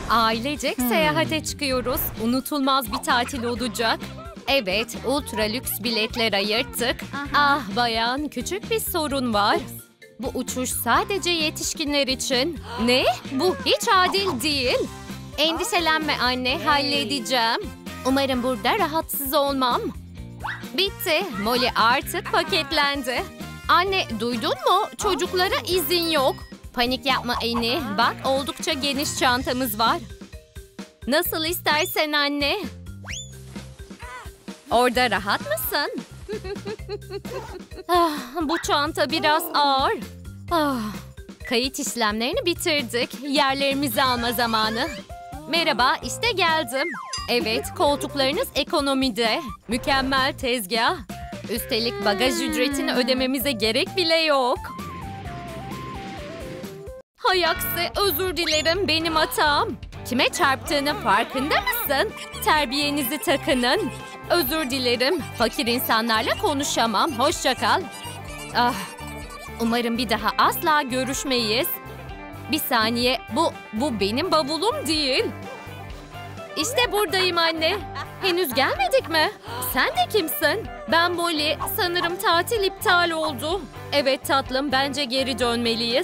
Ailecek seyahate çıkıyoruz. Unutulmaz bir tatil olacak. Evet, ultra lüks biletler ayırttık. Ah bayan, küçük bir sorun var. Bu uçuş sadece yetişkinler için. Ne? Bu hiç adil değil. Endişelenme anne, halledeceğim. Umarım burada rahatsız olmam. Bitti. Molly artık paketlendi. Anne, duydun mu? Çocuklara izin yok. Panik yapma Annie. Bak, oldukça geniş çantamız var. Nasıl istersen anne. Orada rahat mısın? Bu çanta biraz ağır. Kayıt işlemlerini bitirdik. Yerlerimizi alma zamanı. Merhaba, işte geldim. Evet, koltuklarınız ekonomide. Mükemmel tezgah. Üstelik bagaj ücretini ödememize gerek bile yok. Hay aksi, özür dilerim, benim hatam. Kime çarptığının farkında mısın? Terbiyenizi takının. Özür dilerim. Fakir insanlarla konuşamam. Hoşça kal. Umarım bir daha asla görüşmeyiz. Bir saniye. Bu benim bavulum değil. İşte buradayım anne. Henüz gelmedik mi? Sen de kimsin? Ben Molly. Sanırım tatil iptal oldu. Evet tatlım, bence geri dönmeliyiz.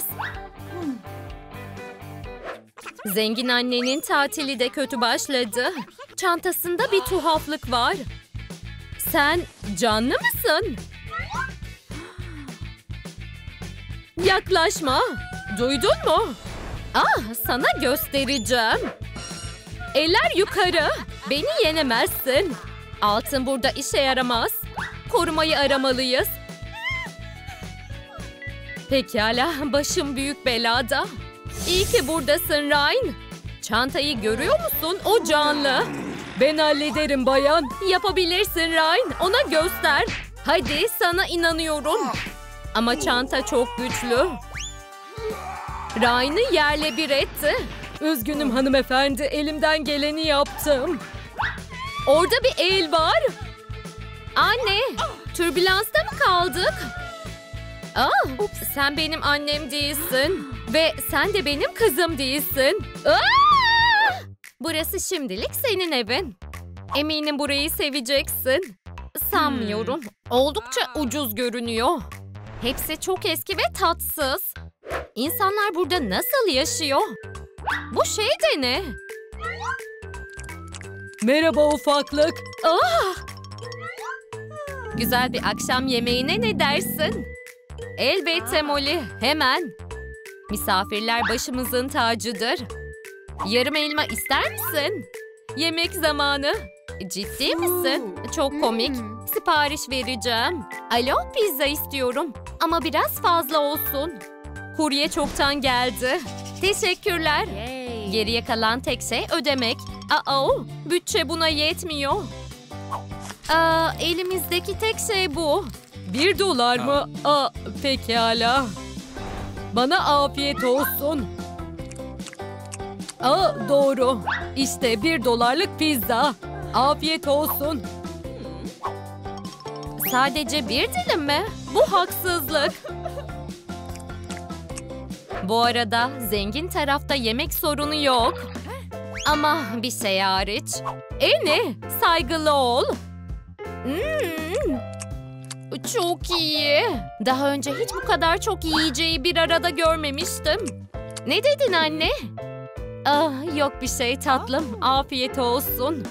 Zengin annenin tatili de kötü başladı. Çantasında bir tuhaflık var. Sen canlı mısın? Yaklaşma. Duydun mu? Sana göstereceğim. Eller yukarı. Beni yenemezsin. Altın burada işe yaramaz. Korumayı aramalıyız. Pekala, başım büyük belada. İyi ki buradasın Ryan. Çantayı görüyor musun? O canlı. Ben hallederim bayan. Yapabilirsin Ryan. Ona göster. Hadi, sana inanıyorum. Ama çanta çok güçlü. Ryan'ı yerle bir etti. Üzgünüm hanımefendi. Elimden geleni yaptım. Orada bir el var. Anne, türbülansta mı kaldık? Sen benim annem değilsin. Ve sen de benim kızım değilsin. Burası şimdilik senin evin. Eminim burayı seveceksin. Sanmıyorum. Oldukça ucuz görünüyor. Hepsi çok eski ve tatsız. İnsanlar burada nasıl yaşıyor? Bu şey de ne? Merhaba ufaklık. Güzel bir akşam yemeğine ne dersin? Elbette Molly, hemen. Misafirler başımızın tacıdır. Yarım elma ister misin? Yemek zamanı. Ciddi misin? Çok komik. Sipariş vereceğim. Alo, pizza istiyorum. Ama biraz fazla olsun. Kurye çoktan geldi. Teşekkürler. Geriye kalan tek şey ödemek. Bütçe buna yetmiyor. Elimizdeki tek şey bu. $1 mı? Pekala. Bana afiyet olsun. Doğru. İşte $1 pizza. Afiyet olsun. Sadece bir dilim mi? Bu haksızlık. Bu arada zengin tarafta yemek sorunu yok. Ama bir şey hariç. Annie, saygılı ol. Çok iyi. Daha önce hiç bu kadar çok yiyeceği bir arada görmemiştim. Ne dedin anne? Yok bir şey tatlım. Afiyet olsun.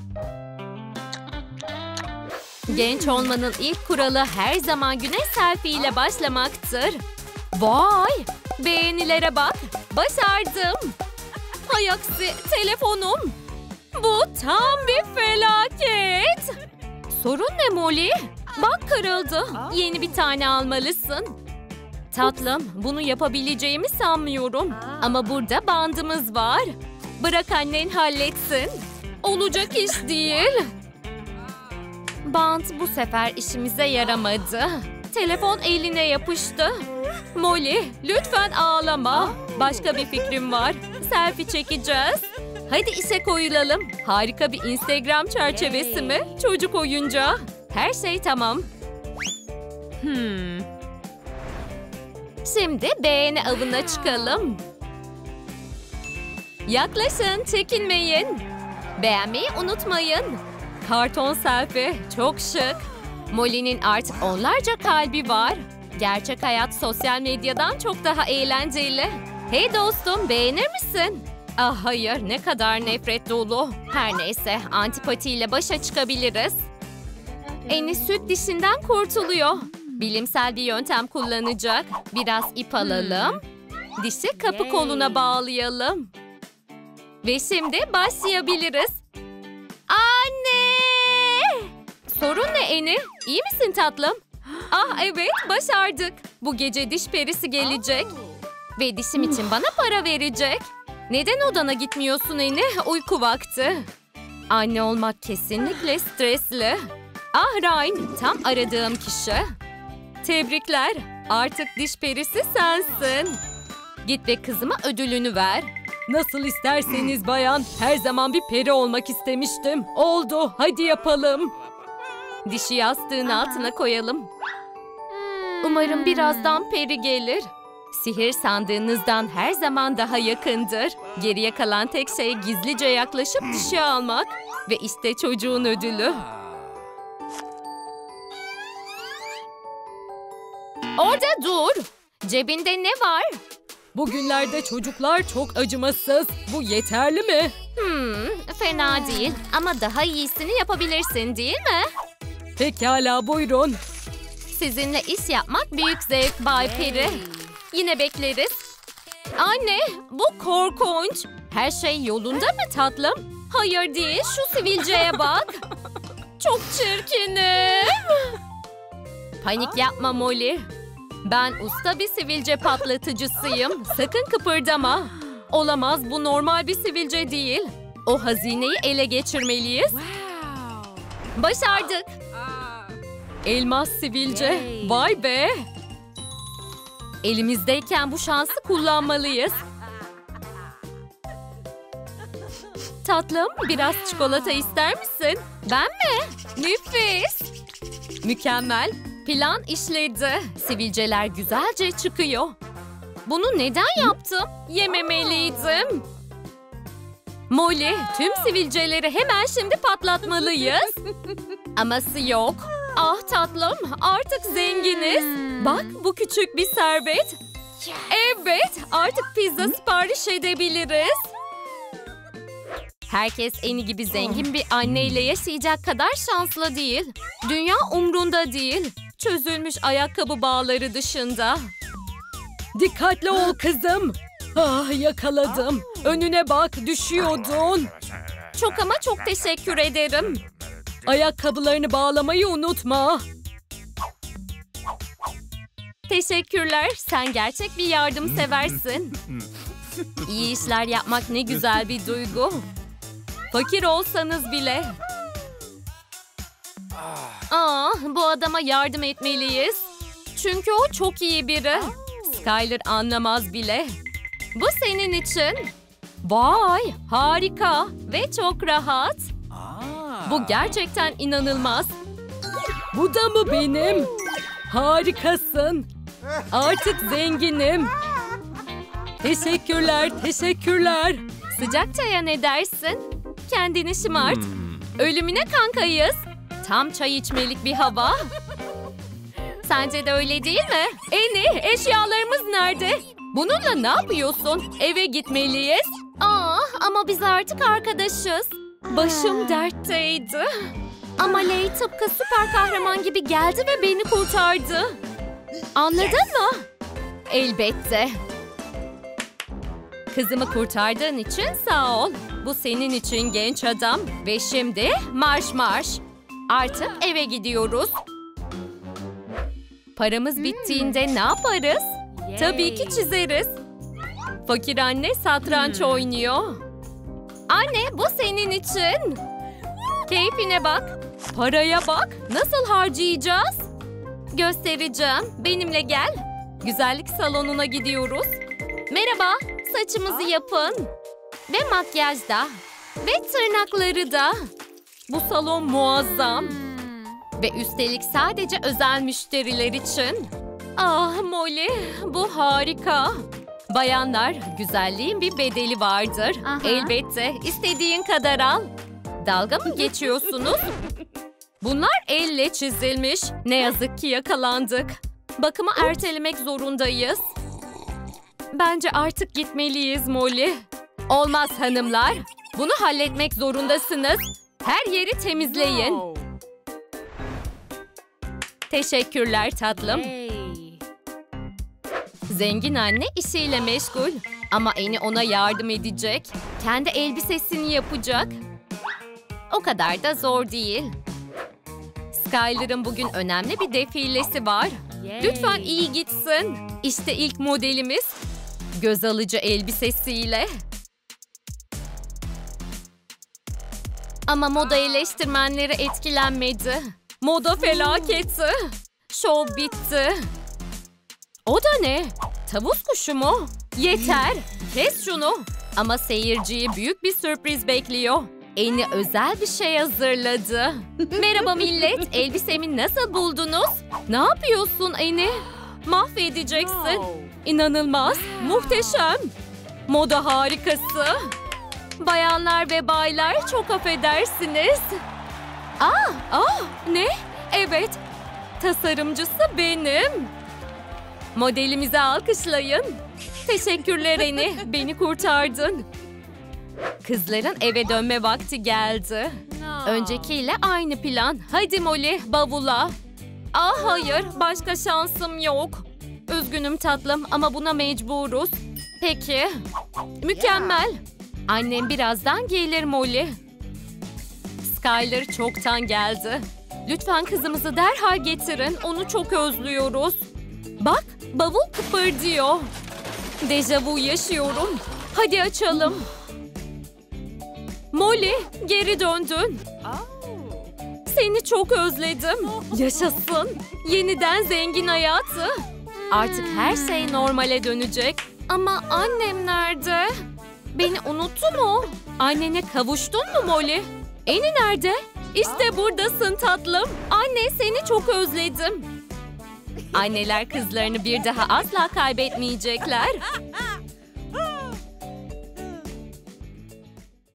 Genç olmanın ilk kuralı her zaman güne selfie ile başlamaktır. Vay! Beğenilere bak. Başardım. Hay aksi, telefonum. Bu tam bir felaket. Sorun ne Molly? Bak kırıldı. Yeni bir tane almalısın. Tatlım, bunu yapabileceğimi sanmıyorum. Ama burada bandımız var. Bırak annen halletsin. Olacak iş değil. Bant bu sefer işimize yaramadı. Telefon eline yapıştı. Molly, lütfen ağlama. Başka bir fikrim var. Selfie çekeceğiz. Hadi işe koyulalım. Harika bir Instagram çerçevesi mi? Çocuk oyuncağı. Her şey tamam. Şimdi beğeni avına çıkalım. Yaklaşın, çekinmeyin. Beğenmeyi unutmayın. Karton selfie, çok şık. Molly'nin artık onlarca kalbi var. Gerçek hayat sosyal medyadan çok daha eğlenceli. Hey dostum, beğenir misin? Ah hayır, ne kadar nefret dolu. Her neyse, antipatiyle başa çıkabiliriz. Eni süt dişinden kurtuluyor. Bilimsel bir yöntem kullanacak. Biraz ip alalım. Dişi kapı koluna bağlayalım. Ve şimdi başlayabiliriz. Anne! Sorun ne Eni? İyi misin tatlım? Ah evet, başardık. Bu gece diş perisi gelecek. Ve dişim için bana para verecek. Neden odana gitmiyorsun Eni? Uyku vakti. Anne olmak kesinlikle stresli. Ah Ryan, tam aradığım kişi. Tebrikler. Artık diş perisi sensin. Git ve kızıma ödülünü ver. Nasıl isterseniz bayan. Her zaman bir peri olmak istemiştim. Oldu. Hadi yapalım. Dişi yastığın altına koyalım. Umarım birazdan peri gelir. Sihir sandığınızdan her zaman daha yakındır. Geriye kalan tek şey gizlice yaklaşıp dişi almak. Ve işte çocuğun ödülü. Orada dur. Cebinde ne var? Bugünlerde çocuklar çok acımasız. Bu yeterli mi? Fena değil. Ama daha iyisini yapabilirsin değil mi? Pekala buyurun. Sizinle iş yapmak büyük zevk Bay Peri. Yine bekleriz. Anne, bu korkunç. Her şey yolunda mı tatlım? Hayır değil, şu sivilceye bak. Çok çirkinim. Panik yapma Molly. Ben usta bir sivilce patlatıcısıyım. Sakın kıpırdama. Olamaz, bu normal bir sivilce değil. O hazineyi ele geçirmeliyiz. Başardık. Elmas sivilce. Vay be. Elimizdeyken bu şansı kullanmalıyız. Tatlım, biraz çikolata ister misin? Ben mi? Nefis. Mükemmel. Plan işledi. Sivilceler güzelce çıkıyor. Bunu neden yaptım? Yememeliydim. Molly, tüm sivilceleri hemen şimdi patlatmalıyız. Aması yok. Ah tatlım, artık zenginiz. Bak, bu küçük bir servet. Evet, artık pizza sipariş edebiliriz. Herkes Eni gibi zengin bir anneyle yaşayacak kadar şanslı değil. Dünya umrunda değil. Çözülmüş ayakkabı bağları dışında. Dikkatli ol kızım. Ah, yakaladım. Önüne bak, düşüyordun. Çok ama çok teşekkür ederim. Ayakkabılarını bağlamayı unutma. Teşekkürler. Sen gerçek bir yardımseversin. İyi işler yapmak ne güzel bir duygu. Fakir olsanız bile. Bu adama yardım etmeliyiz. Çünkü o çok iyi biri. Skyler anlamaz bile. Bu senin için. Vay, harika ve çok rahat. Bu gerçekten inanılmaz. Bu da mı benim? Harikasın. Artık zenginim. Teşekkürler, teşekkürler. Sıcak çaya ne dersin? Kendini şımart. Ölümüne kankayız. Tam çay içmelik bir hava. Sence de öyle değil mi? Eni, eşyalarımız nerede? Bununla ne yapıyorsun? Eve gitmeliyiz. Ama biz artık arkadaşız. Başım dertteydi. Ama Ley tıpkı süper kahraman gibi geldi ve beni kurtardı. Anladın mı? Elbette. Kızımı kurtardığın için sağ ol. Bu senin için genç adam. Ve şimdi marş marş. Artık eve gidiyoruz. Paramız bittiğinde ne yaparız? Tabii ki çizeriz. Fakir anne satranç oynuyor. Anne, bu senin için. Keyfine bak. Paraya bak. Nasıl harcayacağız? Göstereceğim. Benimle gel. Güzellik salonuna gidiyoruz. Merhaba. Saçımızı yapın. Ve makyaj da. Ve tırnakları da. Bu salon muazzam. Ve üstelik sadece özel müşteriler için. Ah Molly, bu harika. Bayanlar, güzelliğin bir bedeli vardır. Elbette, istediğin kadar al. Dalga mı geçiyorsunuz? Bunlar elle çizilmiş. Ne yazık ki yakalandık. Bakımı ertelemek zorundayız. Bence artık gitmeliyiz Molly. Olmaz hanımlar. Bunu halletmek zorundasınız. Her yeri temizleyin. Teşekkürler tatlım. Zengin anne işiyle meşgul. Ama Annie ona yardım edecek. Kendi elbisesini yapacak. O kadar da zor değil. Skyler'ın bugün önemli bir defilesi var. Lütfen iyi gitsin. İşte ilk modelimiz. Göz alıcı elbisesiyle. Ama moda eleştirmenleri etkilenmedi. Moda felaketi. Şov bitti. O da ne? Tavus kuşu mu? Yeter. Kes şunu. Ama seyirciyi büyük bir sürpriz bekliyor. Annie özel bir şey hazırladı. Merhaba millet. Elbisemi nasıl buldunuz? Ne yapıyorsun Annie? Mahvedeceksin. İnanılmaz. Muhteşem. Moda harikası. Bayanlar ve baylar çok affedersiniz. Ne? Evet. Tasarımcısı benim. Modelimizi alkışlayın. Teşekkürler Annie. Beni kurtardın. Kızların eve dönme vakti geldi. Öncekiyle aynı plan. Hadi Molly, bavula. Hayır, başka şansım yok. Üzgünüm tatlım ama buna mecburuz. Peki. Mükemmel. Annem birazdan gelir Molly. Skyler çoktan geldi. Lütfen kızımızı derhal getirin. Onu çok özlüyoruz. Bak, bavul kıpırdıyor. Dejavu yaşıyorum. Hadi açalım. Molly, geri döndün. Seni çok özledim. Yaşasın. Yeniden zengin hayatı. Artık her şey normale dönecek. Ama annem nerede? Beni unuttu mu? Annene kavuştun mu Molly? Annie nerede? İşte buradasın tatlım. Anne, seni çok özledim. Anneler kızlarını bir daha asla kaybetmeyecekler.